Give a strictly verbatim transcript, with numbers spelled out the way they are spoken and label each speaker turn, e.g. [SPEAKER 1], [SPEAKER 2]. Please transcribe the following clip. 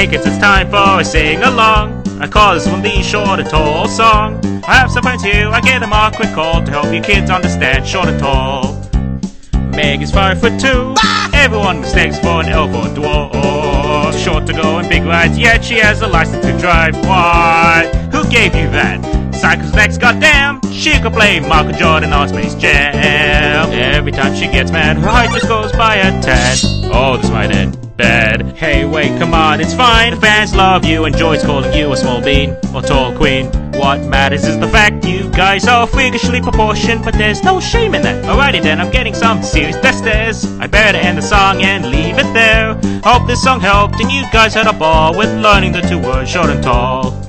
[SPEAKER 1] Hey kids, it's time for a sing-along. I call this one the Short and Tall song. I have some friends here, I give them a quick call to help you kids understand short and tall. Meg is five foot two. Everyone mistakes for an elbow dwarf. Short to go in big rides, yet she has a license to drive. Why? Who gave you that? Cycles next, goddamn. She could play Michael Jordan on Space Jam. Every time she gets mad, her height just goes by a tad. Oh, this might end bad. Hey, wait, come on, it's fine. The fans love you, and Joy's calling you a small bean or tall queen. What matters is the fact you guys are freakishly proportioned, but there's no shame in that. Alrighty then, I'm getting some serious testers. I better end the song and leave it there. Hope this song helped and you guys had a ball with learning the two words short and tall.